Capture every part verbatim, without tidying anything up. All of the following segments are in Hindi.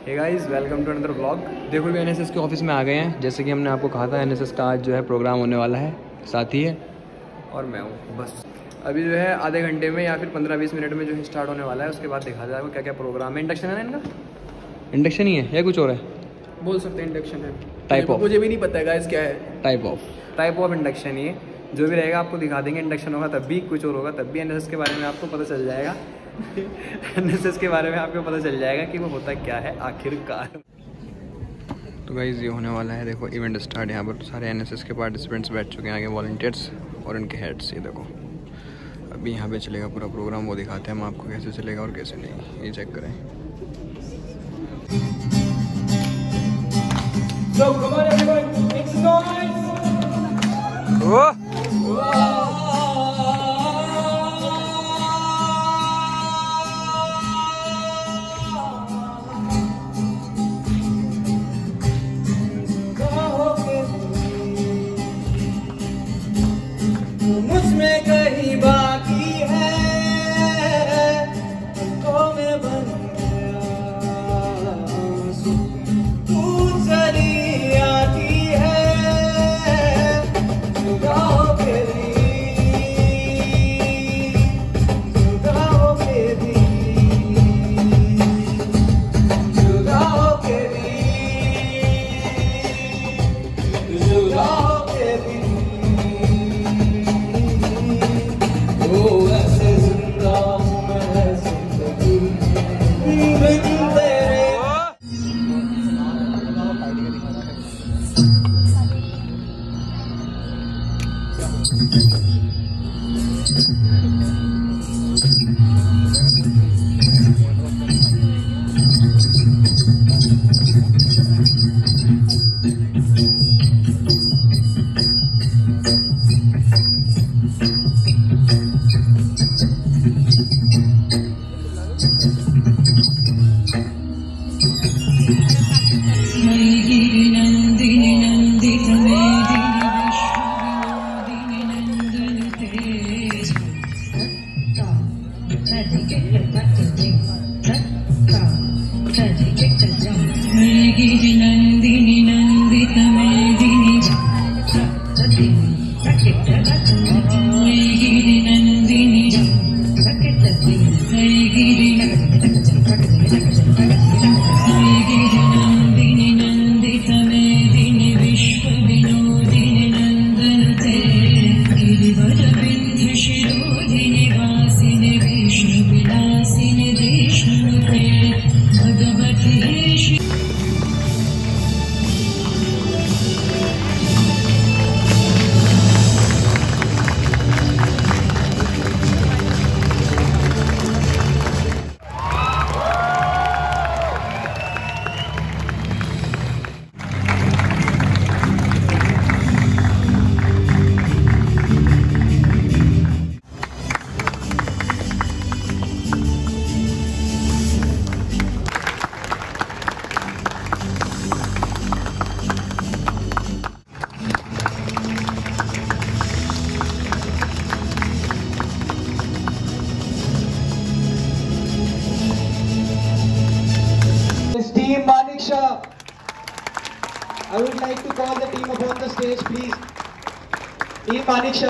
Hey guys, welcome to another blog. देखो भी एनएसएस के ऑफिस में आ गए हैं। जैसे कि हमने आपको कहा था एनएसएस का आज जो है प्रोग्राम होने वाला है। साथी है और मैं हूँ। बस अभी जो है आधे घंटे में या फिर पंद्रह बीस मिनट में जो है स्टार्ट होने वाला है। उसके बाद दिखा जाएगा क्या क्या प्रोग्राम है। इंडक्शन है ना इनका? इंडक्शन ही है या कुछ और है? बोल सकते हैं इंडक्शन है। टाइप ऑफ, मुझे भी नहीं पता है गाइस क्या है। Type of type of induction ही है। जो भी रहेगा आपको दिखा देंगे। इंडक्शन होगा तब भी, कुछ और होगा तब भी। एनएसएस के बारे में आपको पता चल जाएगा। एनएसएस के बारे में आपको पता चल जाएगा कि वो होता क्या है आखिरकार। तो गाइस ये होने वाला है। देखो इवेंट स्टार्ट। यहाँ पर सारे एनएसएस के पार्टिसिपेंट्स बैठ चुके हैं, आगे वॉलंटियर्स और उनके हेड्स। ये देखो अभी यहाँ पे चलेगा पूरा प्रोग्राम। वो दिखाते हैं हम आपको कैसे चलेगा और कैसे नहीं। ये चेक करें। So come on everyone, make some noise. मुझमें कहीं बाकी है तो मैं बन गया। तू चली आती है जुदाओं के भी, जुदाओं के भी, जुदाओं के भी, जुदाओं के भी। नंदिनी नंदित मेदिनी गिरि नंदिनी गिरि नंदिनी नंदित मेदिनी विश्व विनोदिनी नंदनते गिरिवर बिंध्य शिरोधिनी वासिनी Vishnu Vilasini Deshmukhe Bhagwati. Team Maniksha, I would like to call the team upon the stage, please. Team Maniksha.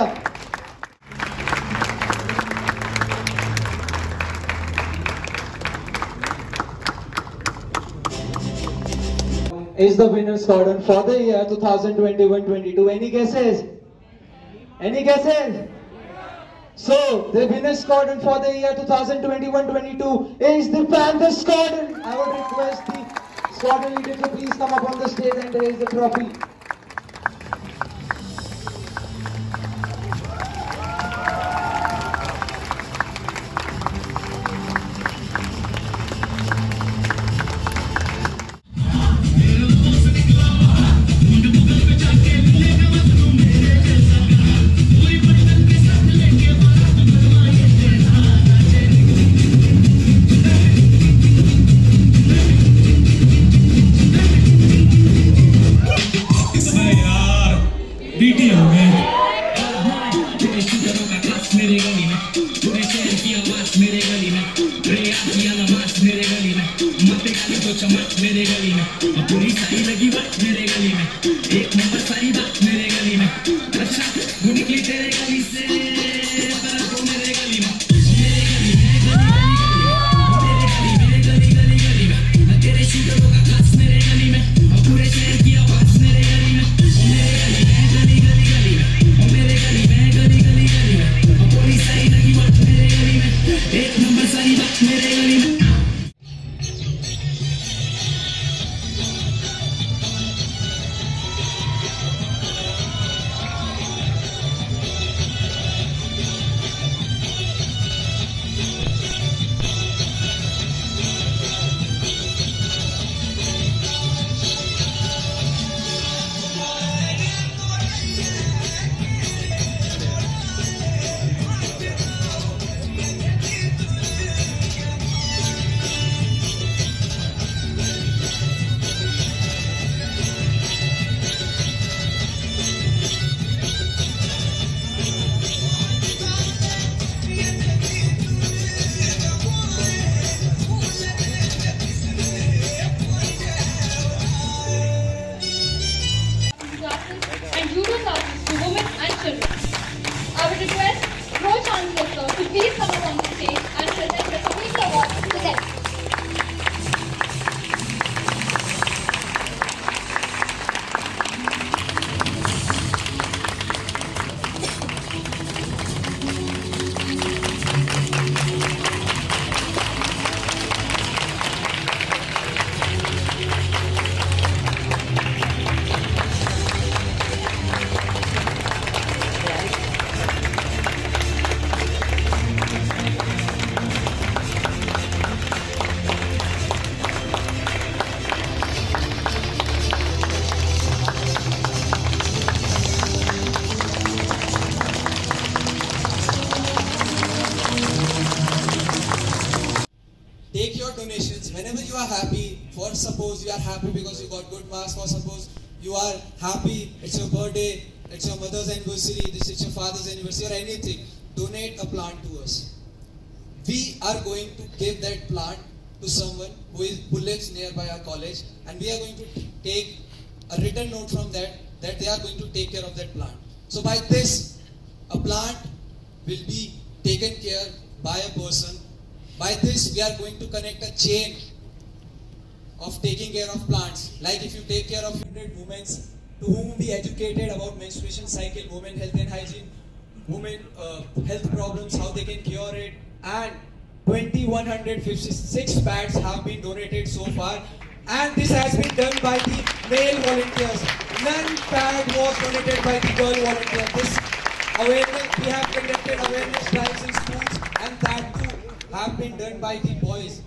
Is the winner squadron for the year twenty twenty-one twenty-two. Any guesses? Any guesses? So, the winner squadron for the year twenty twenty-one twenty-two is the Panther Squadron. I would request the squadron leader to please come up on the stage and raise the trophy. तो चमक मेरे गली में, और पूरी सारी लगी बात मेरे गली में, एक नंबर सारी बात मेरे गली में, अच्छा वो निकली तेरे गली से पर वो मेरे गली में, मेरे गली में गली गली गली गली गली में, न तेरे शूटरों का खास मेरे गली में, और पूरे शहर की आवाज मेरे गली में, मेरे गली में गली गली गली में, और मेरे गली में गली गली गली में, और पूरी सारी लगी बात मेरे गली में, एक नंबर सारी बात मेरे गली में। And judo classes to women and children. I would request Pro Chancellor Sir to please come up on the stage and present the Supreme Award to them. Take your donations whenever you are happy. For suppose you are happy because you got good marks. For suppose you are happy, it's your birthday, it's your mother's anniversary, this is your father's anniversary, or anything. Donate a plant to us. We are going to give that plant to someone who is who lives nearby our college, and we are going to take a written note from that that they are going to take care of that plant. So by this, a plant will be taken care by a person. By this, we are going to connect a chain of taking care of plants. Like if you take care of one hundred women to whom we educated about menstruation cycle, women health and hygiene, women uh, health problems, how they can cure it, and two thousand one hundred fifty-six pads have been donated so far. And this has been done by the male volunteers. None pad was donated by the girl volunteer. This awareness, we have conducted awareness drives in schools, and that too have been done by the boys.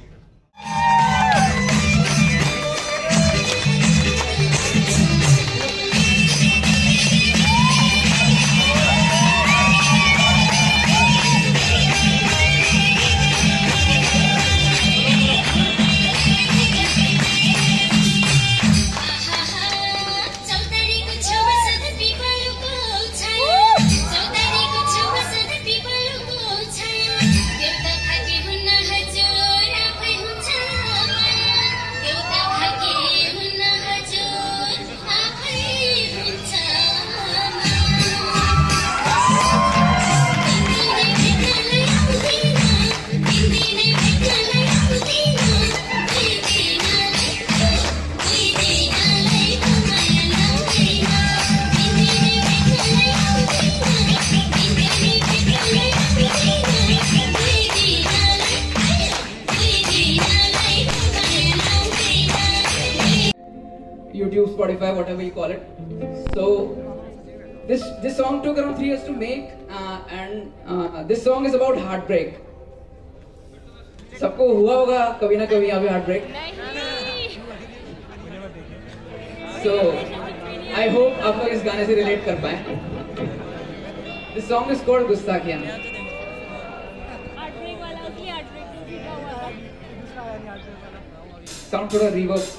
YouTube, Spotify, whatever you call it. So this this song took around three years to make, uh, and uh, this song is about heartbreak. सबको हुआ होगा कभी ना कभी यहाँ पे heartbreak. So I hope आप लोग इस गाने से relate कर पाएं. This song is called गुस्ताखियाँ. Sound थोड़ा reverb.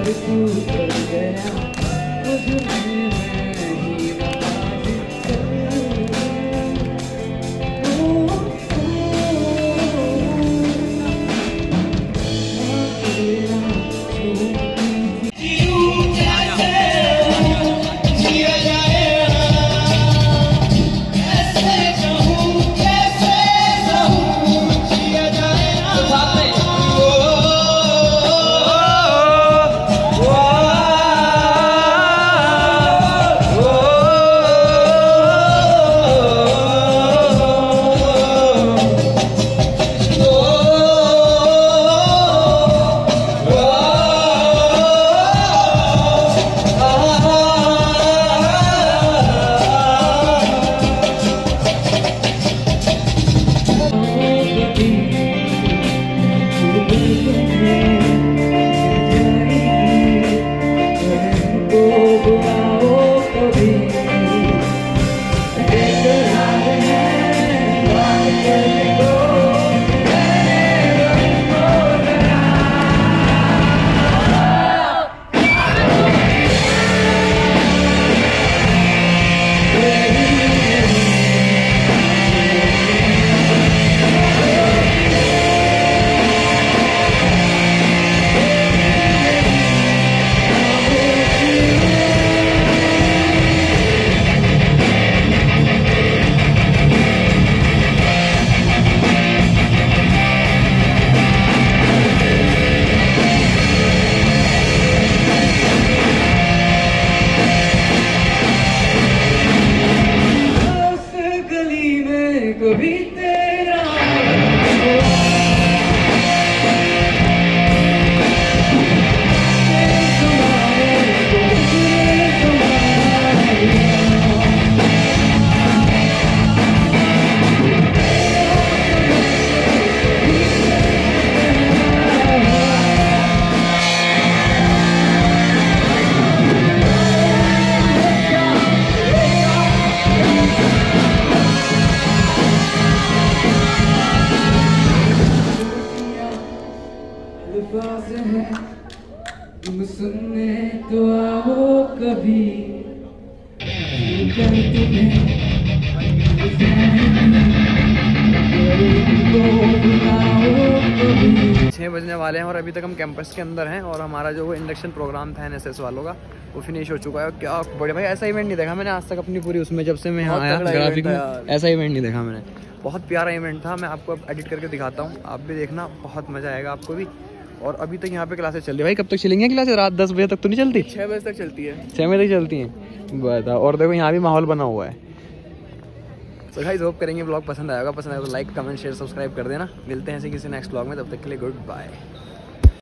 तू कर गया मुझ में मैं ही रहा कभी तेरा अल्फाज है तुम सुनने तो आओ कभी कर तुम्हें छः बजने वाले हैं और अभी तक हम कैंपस के अंदर हैं और हमारा जो वो इंडक्शन प्रोग्राम था एनएसएस वालों का वो फिनिश हो चुका है। क्या बड़े भाई, ऐसा इवेंट नहीं देखा मैंने आज तक अपनी पूरी उसमें, जब से मैं यहाँ आया ग्राफिक में ऐसा इवेंट नहीं देखा मैंने। बहुत प्यारा इवेंट था, मैं आपको अब एडिट करके दिखाता हूँ, आप भी देखना, बहुत मज़ा आएगा आपको भी। और अभी तक यहाँ पे क्लासेस चल रही है भाई, कब तक चलेंगे क्लासेस? रात दस बजे तक तो नहीं चलती? छः बजे तक चलती है। छः बजे तक चलती हैं, बताओ। और देखो यहाँ भी माहौल बना हुआ है। तो गाइस होप करेंगे ब्लॉग पसंद आएगा, पसंद आएगा तो लाइक कमेंट शेयर सब्सक्राइब कर देना। मिलते हैं ऐसे किसी नेक्स्ट ब्लॉग में, तब तक के लिए गुड बाय।